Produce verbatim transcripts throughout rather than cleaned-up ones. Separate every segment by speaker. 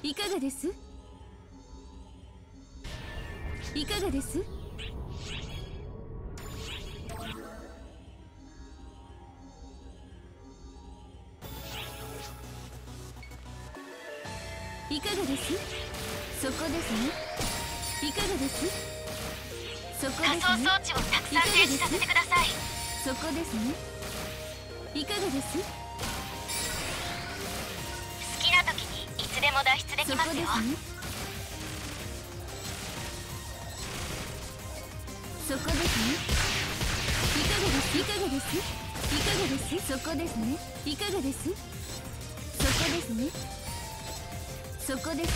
Speaker 1: いかがです？いかがです？いかがです？そこですね。いかがです？そこですね。
Speaker 2: 仮想装置をたくさん停止させてください。
Speaker 1: そこですね。いかがです？
Speaker 2: 好きな時にいつでも脱出できますよ。
Speaker 1: そこですね。そこですね。いかがです？いかがです？いかがです？そこですね。いかがです？そこですね。そこですね。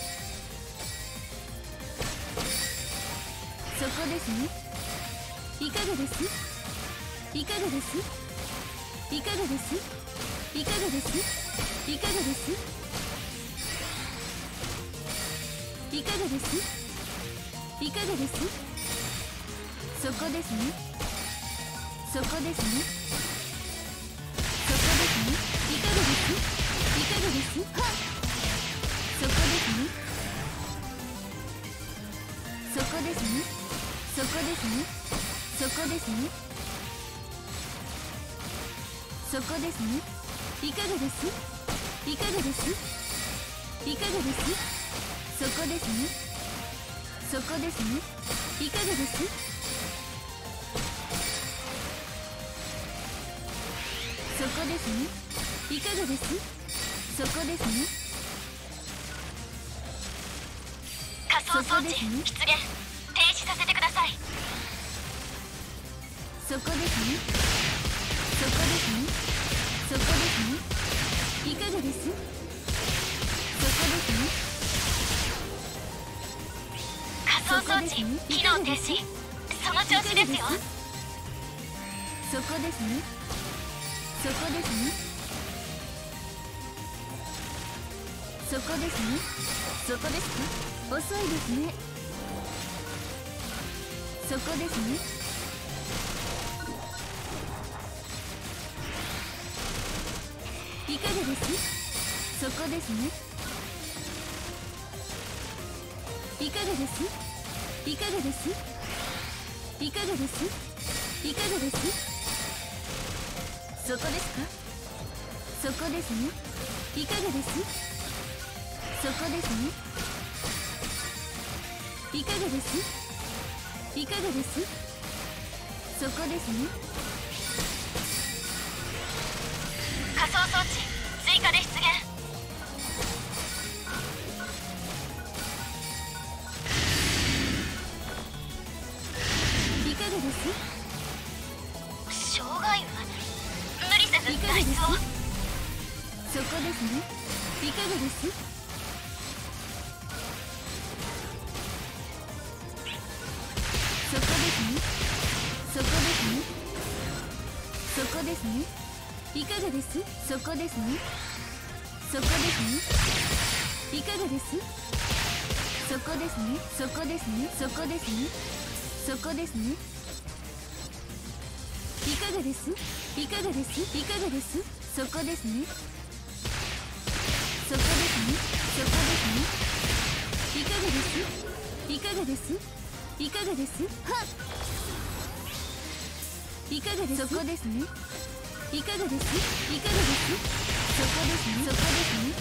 Speaker 1: そこですね。いかがです？いかがです？いかがです？いかがです？いかがです？いかがです？いかがです？そこですね。そこですね。そこですね。いかがです？いかがです？はっ、そこですね。そこですね。そこですね。そこですね。そこですね。いかがです？いかがです？いかがです？そこですね。そこですね。いかがです？そこですね。いかがです？そこですね。
Speaker 2: 仮想装置出現、停止させてください。
Speaker 1: そこですね。そこですね。そこですね。いかがです？そこですね。
Speaker 2: 仮想装置機能停止、その調子ですよ。
Speaker 1: そこですね。そこですね。そこですね。そこですか？遅いですね。そこですね。いかがです？そこですね。いかがです？いかがです？いかがです？いかがです？そこですか？そこですね。いかがです？そこですね。いかがです？いかがです？そこですね。
Speaker 2: 仮想装置追加で出現。
Speaker 1: いかがです？
Speaker 2: 障害物、無理せず脱出を。
Speaker 1: そこですね。いかがです？そこですね。そこですね。そこですね。いかがです？そこですね。そこですね。いかがです？そこですね。そこですね。そこですね。そこですね。いかがです？いかがです？いかがです？そこですね。そこですね。そこですね。いかがです？いかがです？いかがです？はっ、いかがです？そこですね。いかがです？いかがです？そこですね。そこですね。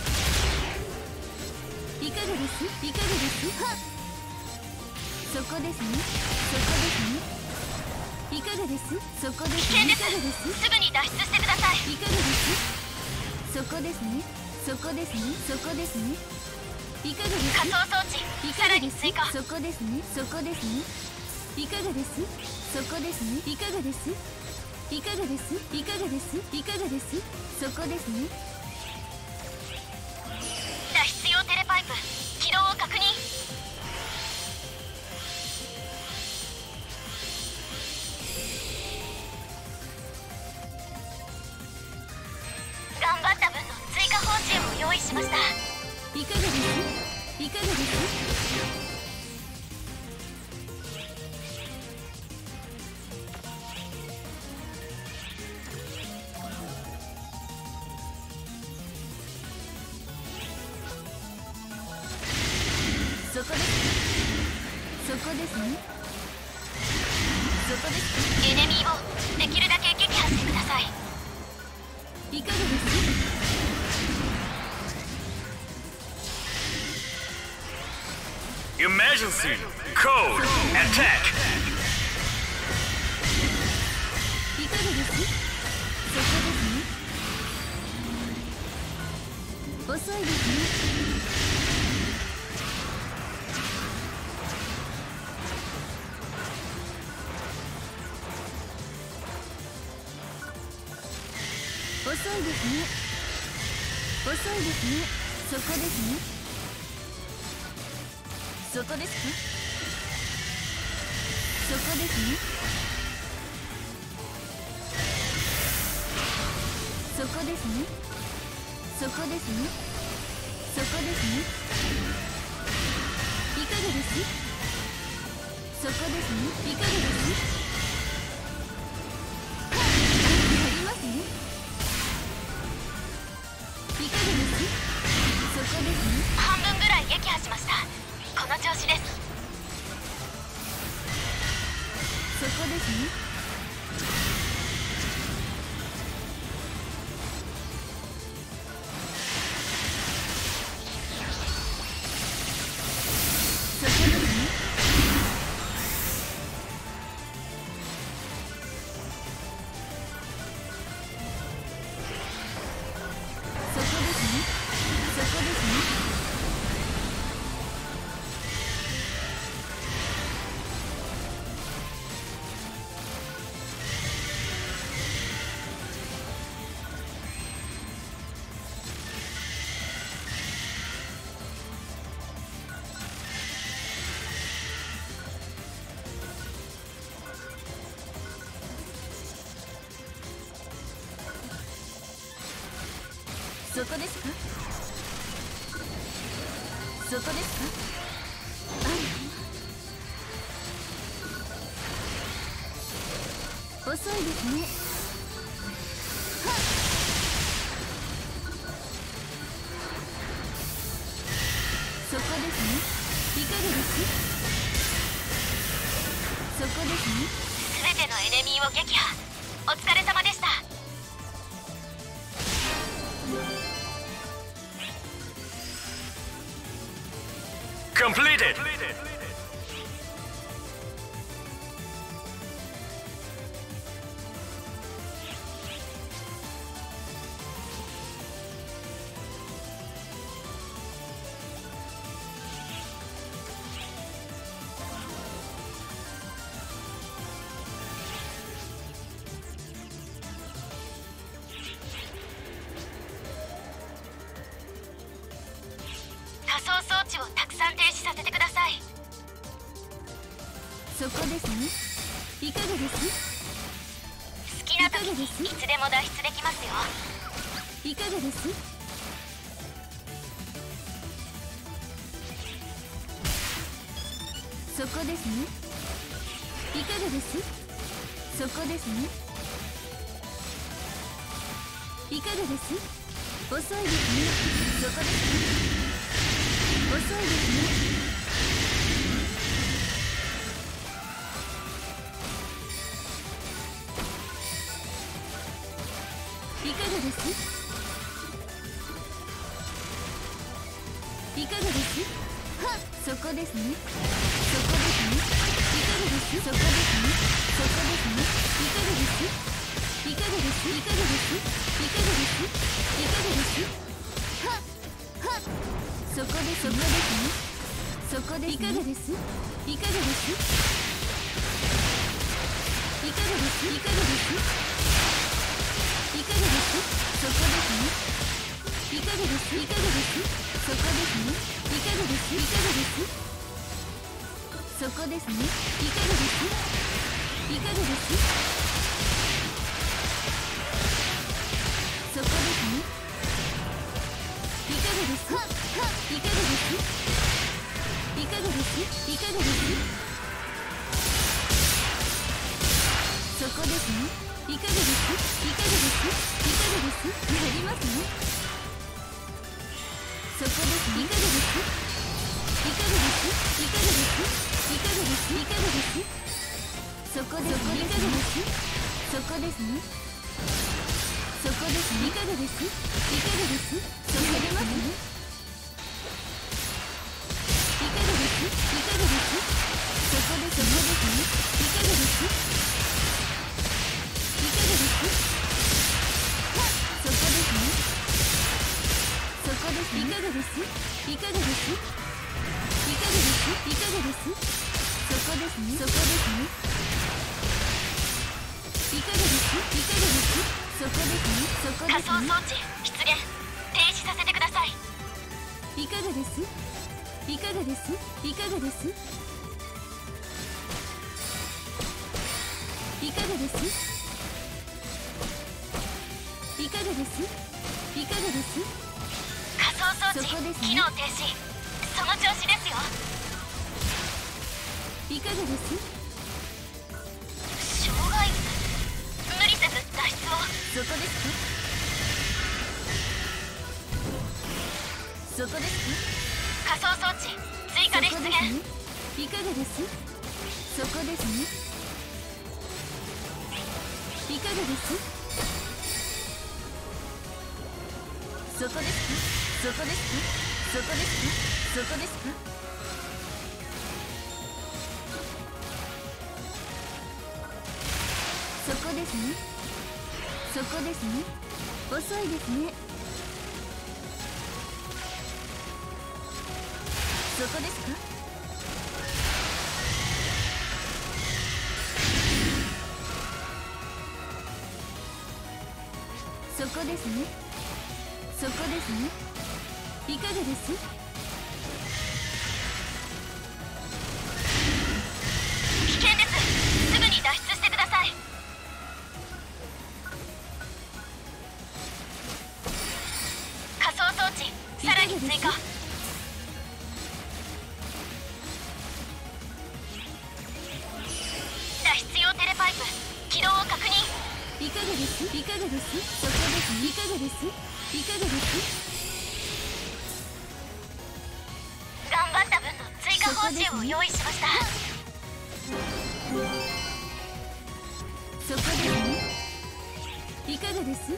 Speaker 1: いかがです？いかがです？はっ、そこですね。そこですね。いかがです？そこですね。
Speaker 2: 危険です。
Speaker 1: いかがです？
Speaker 2: すぐに脱出してください。
Speaker 1: いかがです？そこですね。そこですね。そこですね。いかがです？
Speaker 2: 仮想装置さらに追加。
Speaker 1: そこですね。そこですね。いかがです？そこですね。いかがです？いかがです？いかがです？いかがです？そこですね。
Speaker 2: 脱出用テレパイプ起動を確認。頑張った分の追加報酬を用意しました。
Speaker 1: いかがです？いかがです？ こですね。そこですか。
Speaker 2: エネミーをできるだけ撃破してください。
Speaker 1: いかがです。
Speaker 3: Emergency code attack.
Speaker 1: いかがです。そこですね。遅いですね。遅いですね。遅いですね。そこですね。そこですか。そこですね。そこですね。そこですね。そこですね。いかがです。そこですね。いかがです。やりますね。いかがです。そこですね。
Speaker 2: 半分ぐらい撃破しました。この調子です。
Speaker 1: そこですね。そこですね。そこですね。そこですね。そこですか。そこですか。あら、遅いですね。はっ、そこですね。いかがです。そこですね。
Speaker 2: すべてのエネミーを撃破。お疲れ様でした。
Speaker 3: Completed.
Speaker 2: 仮想装置をたくさん停止させてください。
Speaker 1: そこですね。いかがです。
Speaker 2: 好きな時にいつでも脱出できますよ。
Speaker 1: いかがです。そこですね。いかがです。そこですね。いかがです。遅いですね。そこですね。遅いですね。いかがです。いかがです。はっ、そこですね。そこですね。いかがです。そこですね。そこですね。いかがです。いかがです。いかがです。いかがです。いかがです。はっ、はっ、そこでそこですね。そこでいかがです。いかがです。いかがです。いかがです。いかがです。そこですね。いかがです。いかがです。そこですね。いかがです。いかがです。そこですね。いかがです。いかがです。そこですね。いかがです。はっ、はっ、いかがです。いかがです。いかがです。そこですね。いかがです。いかがです。いかがです。やりますね。そこです。いかがです。いかがです。いかがです。 ですいかがですそこですいかがですそこですねそこですいかがですいかがですそこ出ますねいかがですいかがですそこですそこですねいかがですいかがですそこですねそこですいかがですいかがですいかがですいかがですそこですねそこですねいかがですいかがですそこですねそこですね
Speaker 2: 仮想装置出現停止させてください。
Speaker 1: いかがですいかがですいかがですいかがですいかがですいかがです
Speaker 2: 仮想装置
Speaker 1: そこですね
Speaker 2: 機能停止その調子ですよ。
Speaker 1: いかがです
Speaker 2: 障害無理せず脱出を。
Speaker 1: そこですかそこですか
Speaker 2: 仮想装置追加で出現。
Speaker 1: そこですねいかがですそこですねいかがですそこですかそこですかそこですかそこですかそこですねそこですね遅いですねそこですかそこですねそこですねいかがです
Speaker 2: 危険です。すぐに脱出してください。仮想装置さらに追加。脱出用テレパイプ起動を確認。
Speaker 1: いかがですいかがですそこですいかがですいかがです
Speaker 2: 頑張った分の追加報酬を用意しました。
Speaker 1: そこですねいかがです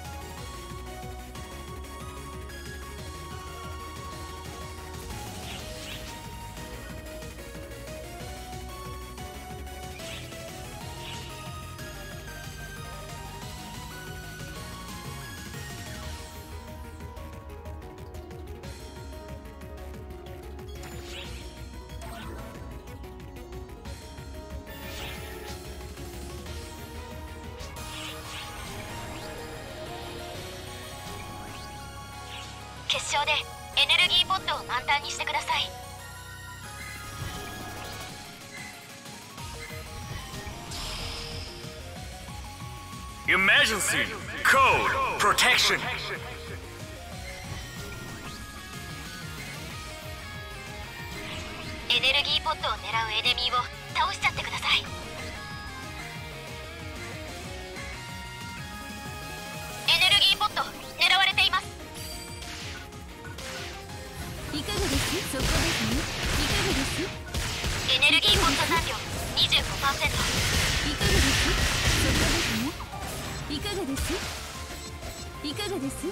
Speaker 2: 決勝でエネルギーポットを満タンにしてください。
Speaker 3: Emergency code protection.
Speaker 2: エネルギーポットを狙うエネミーを倒しちゃってください。エネルギーポット狙われています。
Speaker 1: いかがですそこですねいかがです
Speaker 2: エネルギーポット残量 にじゅうごパーセント。
Speaker 1: いかがですそこですねいかがですいかがです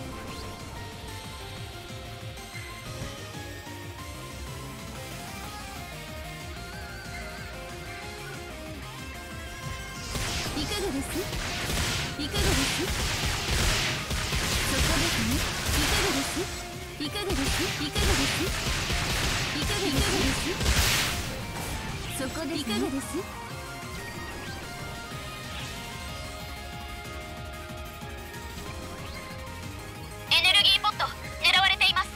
Speaker 1: いかがですいかがですそこですねいかがですいかがですいかがですいかがですそこでいかがです
Speaker 2: エネルギーポット狙われています。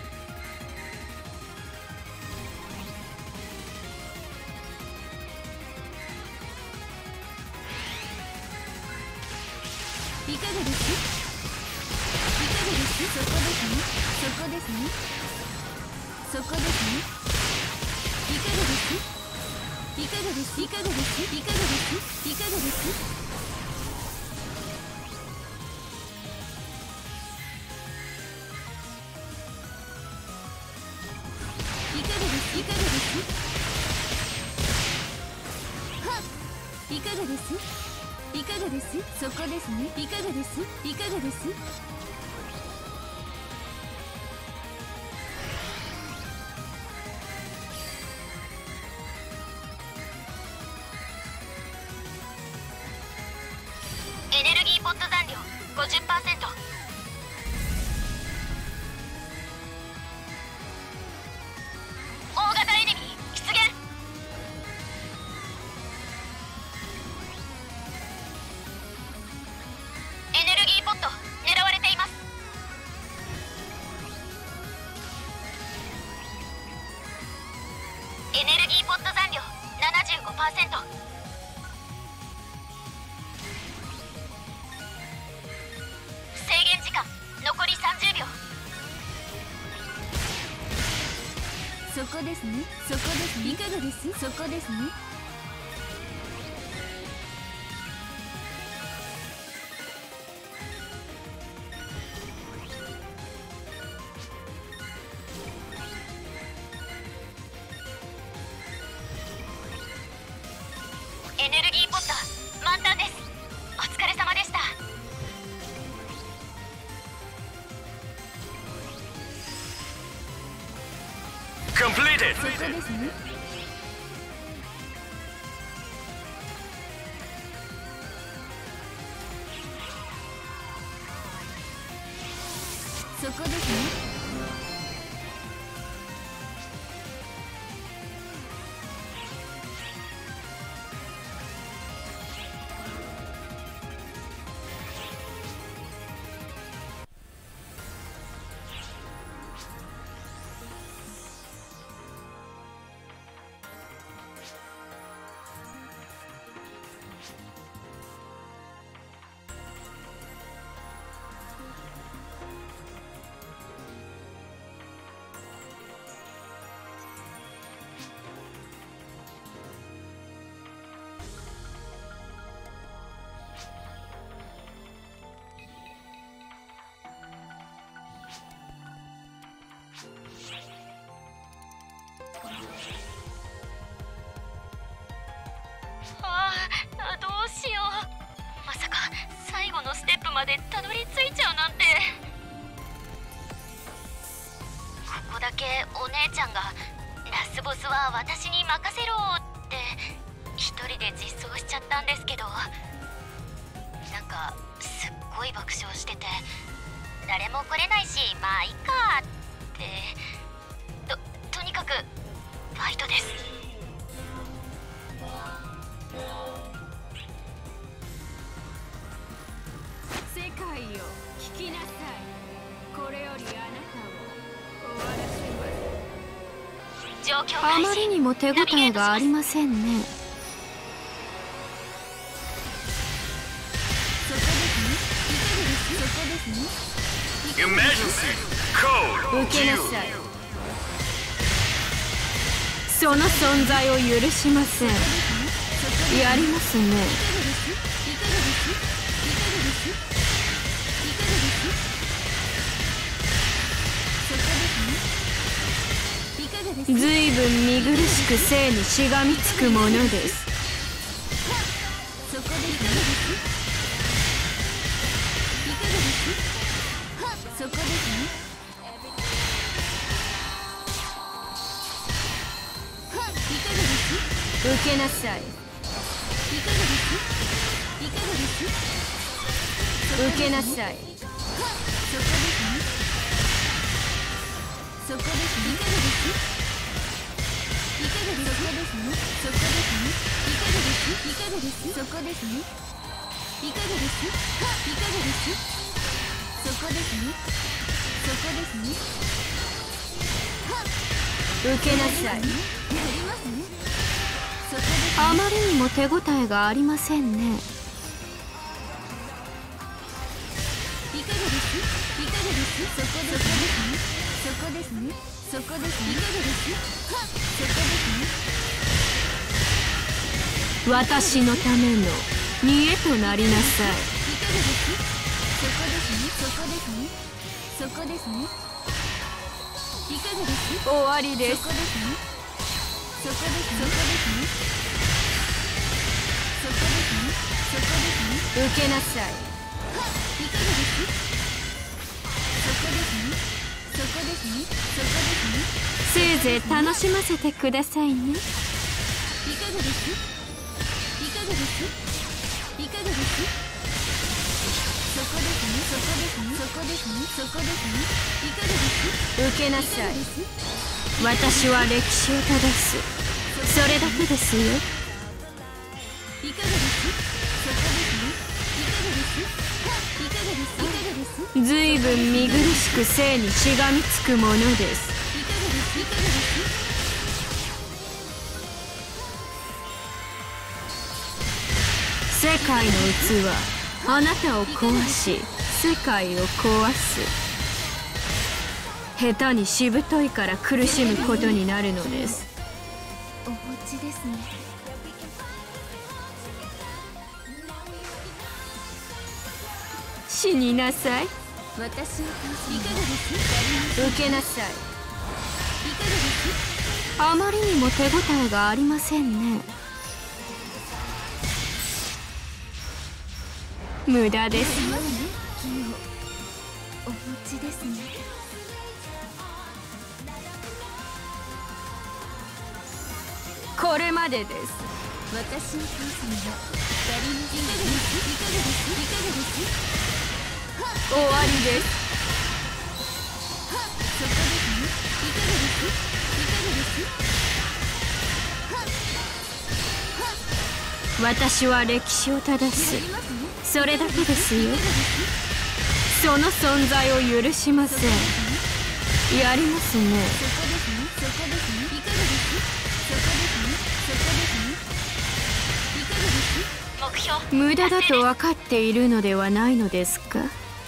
Speaker 1: いかがですいかがですそこですねそこですねそこですねいかがですいかがですいかがですいかがですいかがですいかがですいかがですいかがです？いかがです？そこですね。いかがです？いかがです？
Speaker 2: エネルギーポット残量 ごじゅっパーセント。 大型エネミー出現。エネルギーポット狙われています。エネルギーポット残量 ななじゅうごパーセント。 制限時間残りさんじゅうびょう。
Speaker 1: そこですね。そこですね。いかがです？そこですね。
Speaker 2: エネルギーポット満タンです。お疲れ様でした。
Speaker 3: Completed.
Speaker 1: そこですね。そこですね。
Speaker 2: ああ、どうしよう。まさか最後のステップまでたどり着いちゃうなんて。ここだけお姉ちゃんがラスボスは私に任せろって一人で実装しちゃったんですけど、なんかすっごい爆笑してて、誰も来れないしまあいいかって。ととにかくファイトです。
Speaker 1: 世界よ、聞きなさい。これよりあなたを終わらせます。
Speaker 2: 状況
Speaker 4: あまりにも手応えがありませんね。
Speaker 1: そこですね。いかがです？そこですね。
Speaker 3: Emergency code
Speaker 4: 受けなさい。その存在を許しません。やりますね。
Speaker 1: いかがです？いかがです？いかがです？いかがです？そこですね。いかがです？
Speaker 4: ずいぶん見苦しく生にしがみつくものです。
Speaker 1: そこでいかがです？いかがです？そこですね。いかがです？
Speaker 4: 受けなさい。
Speaker 1: いかがです？いかがです？
Speaker 4: 受けなさい。
Speaker 1: そこですね。そこですね。いかがです？いかがです？そこですね。そこですね。いかがです？いかがです？そこですね。いかがです？いかがです？そこですね。そこですね。
Speaker 4: 受けなさい。
Speaker 1: やりますね。そこですね。
Speaker 4: あまりにも手応えがありませんね。
Speaker 1: いかがです？いかがです？そこですね。そこですね。そこですね。いかがです？そこですね。
Speaker 4: 私のための見栄となりなさい。
Speaker 1: いかがです？そこですね。そこですね。そこですね。いかがです？
Speaker 4: 終わりです。
Speaker 1: そこですね。そこです。そこですね。そこ
Speaker 4: けなさい。
Speaker 1: いかがです？そこですね。そこですね。そこですね。
Speaker 4: せいぜい楽しませてくださいね。
Speaker 1: いかがです？いかがです？いかがです？そこですね。そこですね。そこですね。そこですね。いかがです？
Speaker 4: 受けなさい。
Speaker 1: いかがです？
Speaker 4: 私は歴史を正す。それだけですよ。
Speaker 1: いかがです？そこですね。いかがです？いかがです？いかがです？
Speaker 4: ずいぶん見苦しく生にしがみつくものです。
Speaker 1: いかがです？いかがです？
Speaker 4: 世界の器、あなたを壊し世界を壊す。下手にしぶといから苦しむことになるのです。
Speaker 1: お持ちですね。
Speaker 4: 死になさい。
Speaker 1: 私を倒す。いかがです？
Speaker 4: 受けなさい。
Speaker 1: いかがです？
Speaker 4: あまりにも手応えがありませんね。無駄ですよ。
Speaker 1: 器用。お持ちですね。
Speaker 4: これまでです。
Speaker 1: 私を倒すにはやりません。いかがです？いかがです？いかがです？
Speaker 4: 終わりです。
Speaker 1: そこですね。いかがです？いかがです？
Speaker 4: 私は歴史を正す。
Speaker 1: やりますね。
Speaker 4: それだけですよ。
Speaker 1: いかがです？
Speaker 4: その存在を許しません。やりますね。
Speaker 1: そこですね。そこですね。いかがです？そこですね。そこですね。いかがです？
Speaker 2: 目標
Speaker 4: 無駄だと分かっているのではないのですか。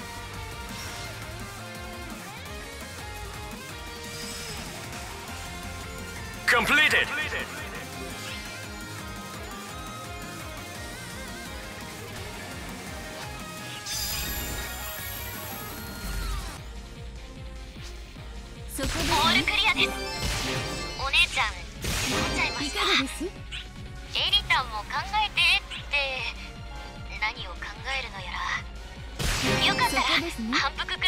Speaker 3: Completed.
Speaker 1: そこです
Speaker 2: オール
Speaker 1: ね。
Speaker 2: クリアです。お姉ちゃん来ちゃいま
Speaker 1: い
Speaker 2: した。
Speaker 1: かがです？
Speaker 2: エリタンも考えてって何を考えるのやら。よかったら
Speaker 1: そこですね
Speaker 2: 反復ク